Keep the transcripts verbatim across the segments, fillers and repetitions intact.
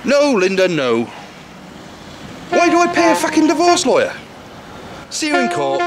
No, Linda, no. Why do I pay a fucking divorce lawyer? See you in court.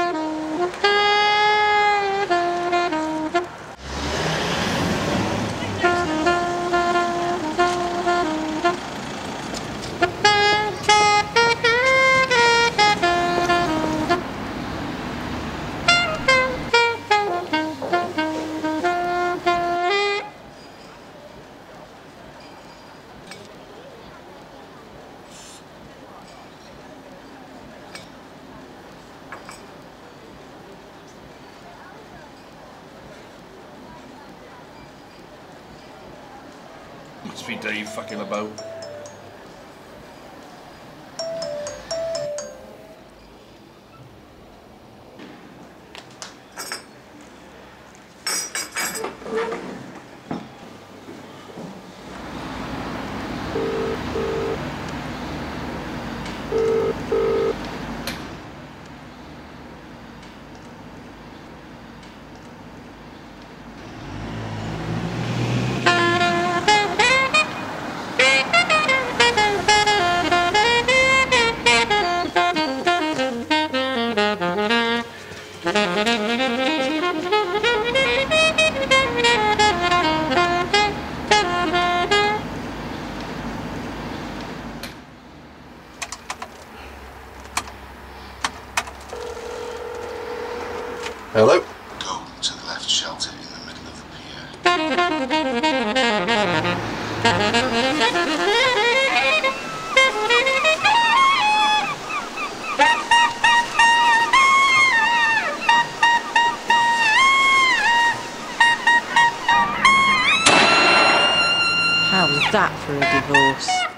Must be Dave fucking about. Hello? Go to the left shelter in the middle of the pier. How's that for a divorce?